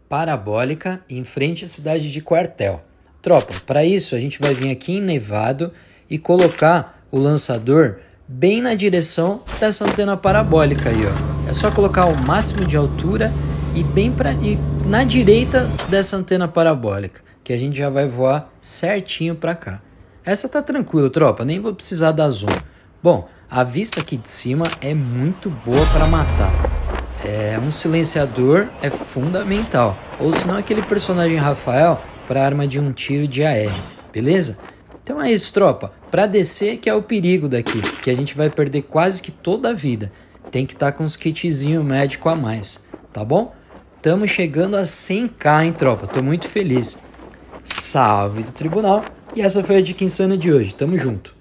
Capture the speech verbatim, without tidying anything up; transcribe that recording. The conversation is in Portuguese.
parabólica em frente à cidade de Quartel. Tropa, para isso a gente vai vir aqui em Nevado e colocar o lançador bem na direção dessa antena parabólica aí, ó. É só colocar o máximo de altura e bem pra, e na direita dessa antena parabólica, que a gente já vai voar certinho para cá. Essa tá tranquilo, tropa, nem vou precisar dar zoom. Bom, a vista aqui de cima é muito boa para matar. É, um silenciador é fundamental, ou senão aquele personagem Rafael para arma de um tiro de A R, beleza? Então é isso, tropa. Para descer que é o perigo daqui, que a gente vai perder quase que toda a vida. Tem que estar tá com uns kitzinho médico a mais, tá bom? Estamos chegando a cem k, hein, tropa? Tô muito feliz. Salve do tribunal. E essa foi a Dica Insana de hoje. Tamo junto.